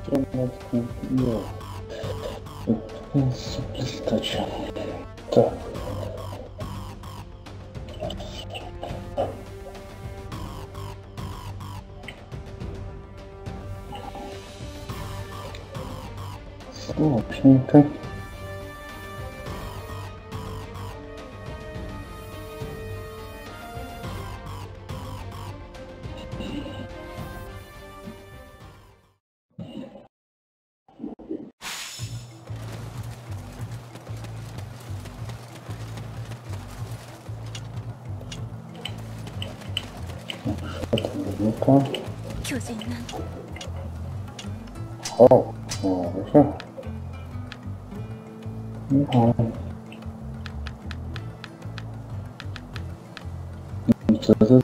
Листочек. Так. Сложненько. 巨人なんて。 哦，没事。你好，你知道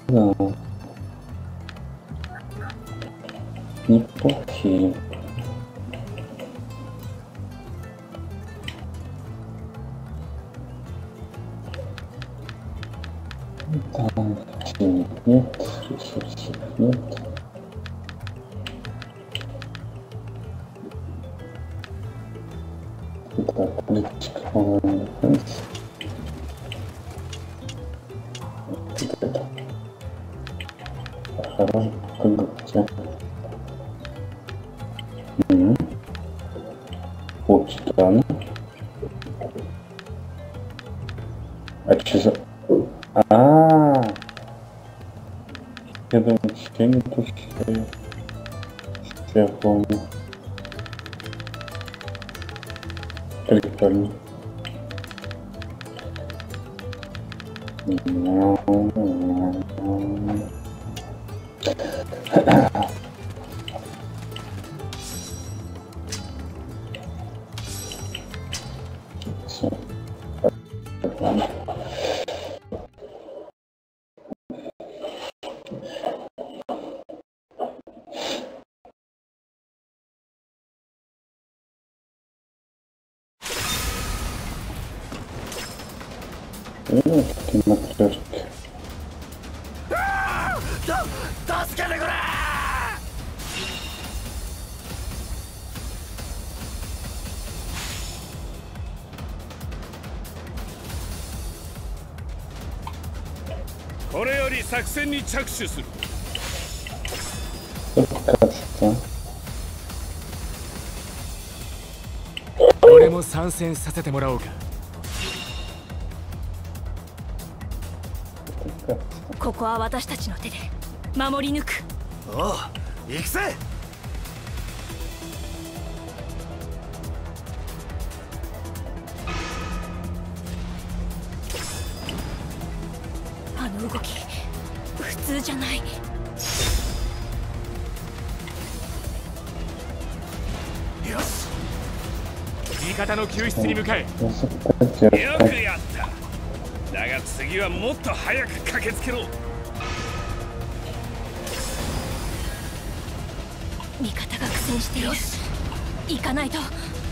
你不行。там нет, ресурсов нет. Так, политика, по-моему, это хорошо, как вот странно. А что за... Я думаю, что не то, что я помню. Прикольно. Все. Такие матрешки. 助けてくれ。これより作戦に着手する。俺も参戦させてもらおうか。 ここは私たちの手で守り抜く。 おう、行くぜ。 あの動き普通じゃない。 よし、 味方の救出に向かえ。 よくやった。だが次はもっと早く駆けつけろ。 味方が苦戦している。行かないと。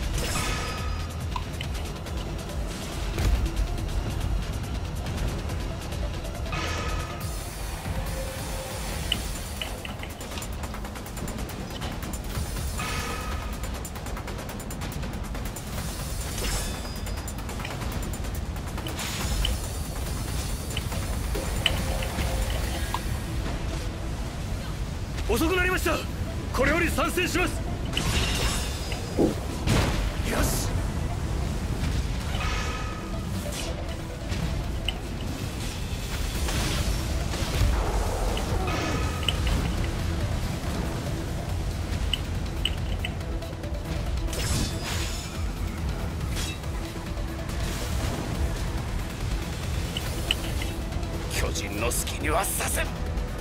遅くなりました。これより参戦します。よし。巨人の好きにはさせん。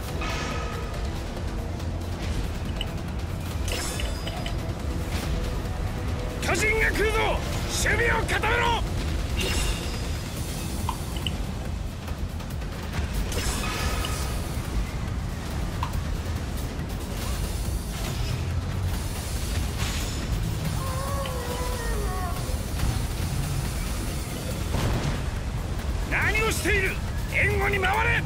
巨人が来るぞ。守備を固めろ。何をしている。援護に回れ。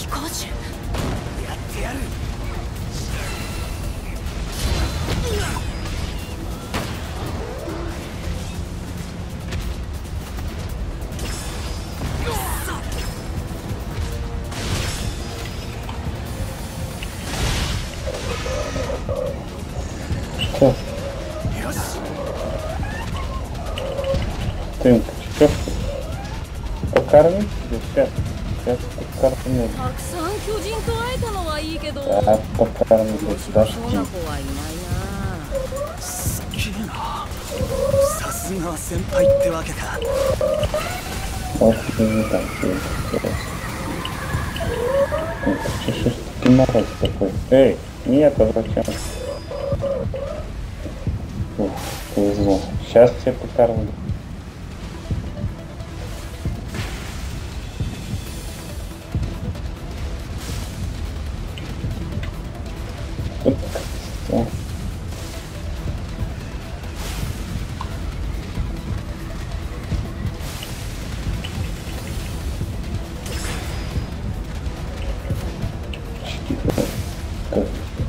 飛行銃。 やってやる。 Что? よし。 Ты что? Покормить? Сейчас. Сейчас покормлю. たくさん巨人と会えたのはいいけど。 А, покормлю. そうな Дожди. 子はいないな。 すっげえな。さすが先輩ってわけか。 Вот не там все. Что ты мороз такой? Эй, нет, а зачем? Ух, повезло. Сейчас тебе покормлю. О. Как?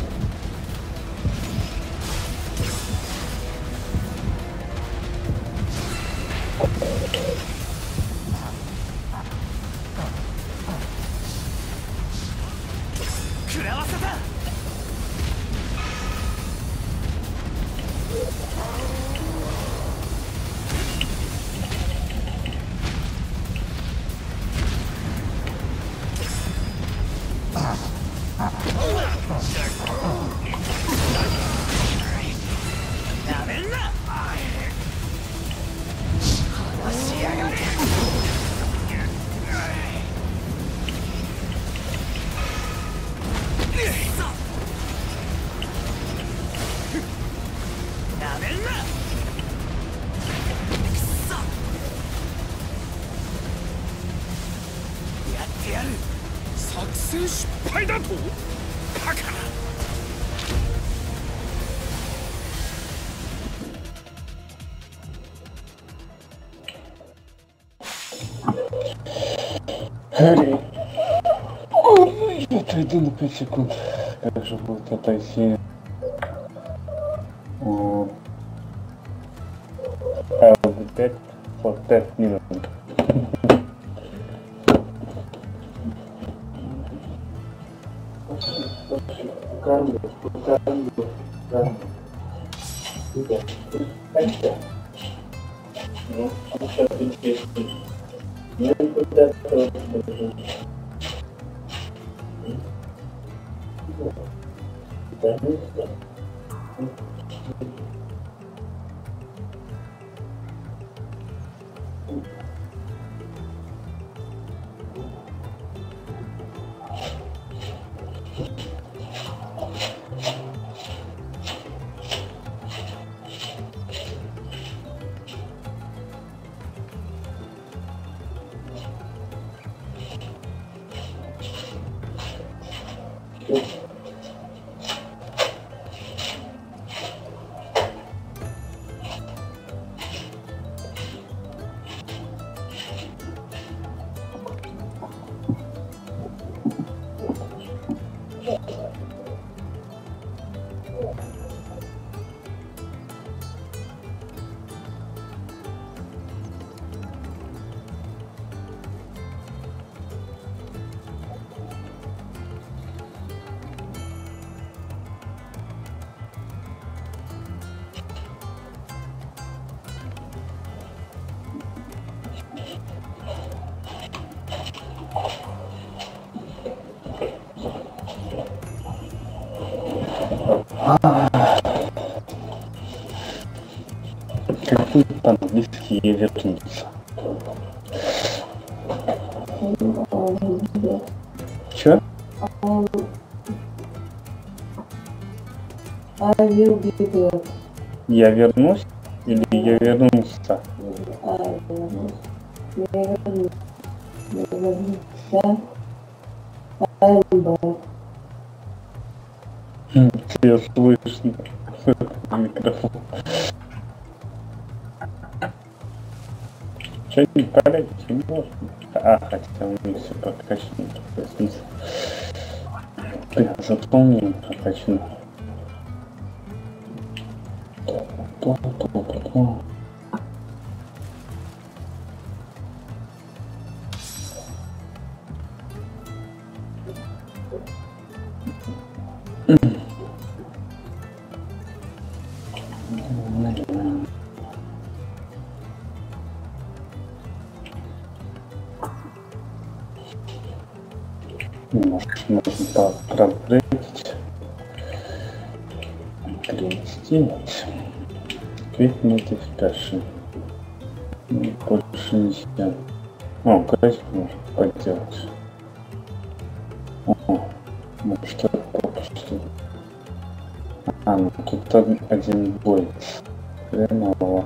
作戦失敗だと？バカな。 Эй. Ой, я отойду на 5 секунд. Как же будет отойти? I'll be back for 5 minutes. Какой по-английски я вернулся? Чё? Я вернусь или я вернулся? Тебя слышно. Микрофон. Что не порядке не можно? хотя у них все прокачано, такой смысл. Блин, зато у меня прокачано. Может, можно проапгрейдить. Сделать. Quick Notification. Больше нельзя. О, график можно поделать. О, может это попросту. Ну тут один бой. Хреново.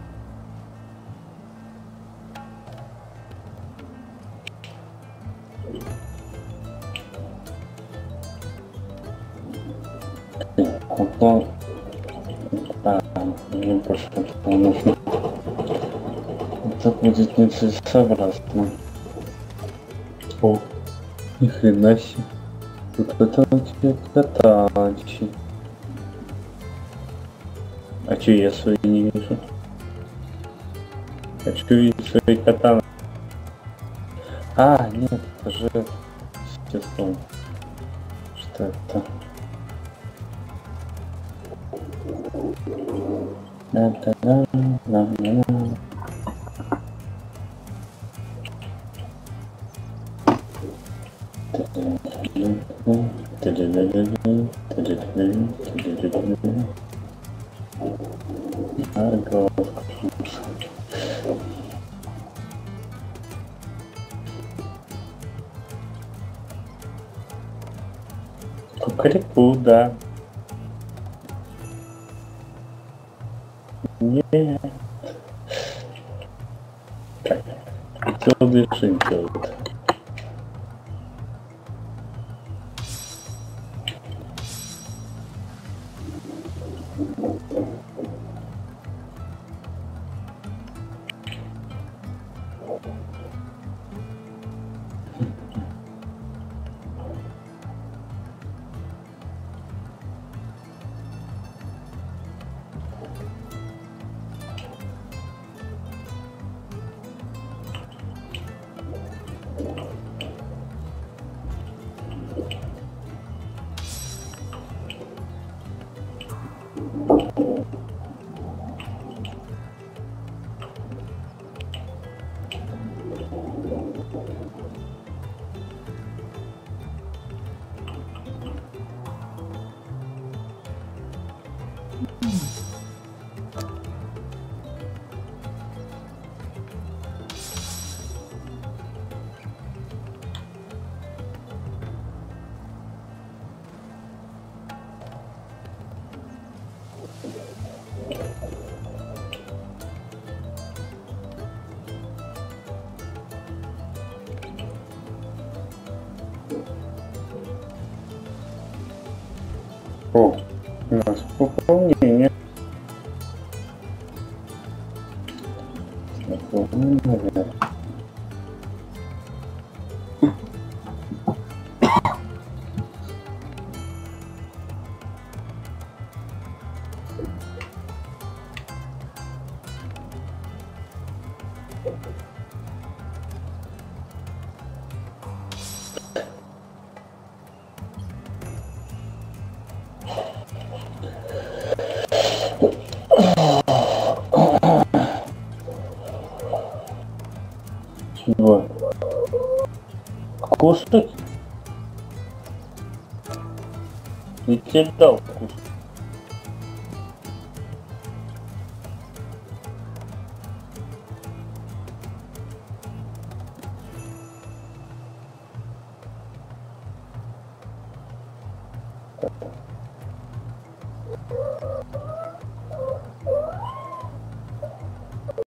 Вот, мне больше этого нужно. Это будет нецелесообразно. О, ни хрена себе. Вот это у тебя катанчи. А че я свои не вижу? Хочу видеть свои катаны. Нет, это же... Сейчас помню. Что это? Кукареку, да. Нет. Так, что дальше делать? О, у нас пополнение. Наверное. Чего? Кушать? И тебе дал кушать. Так.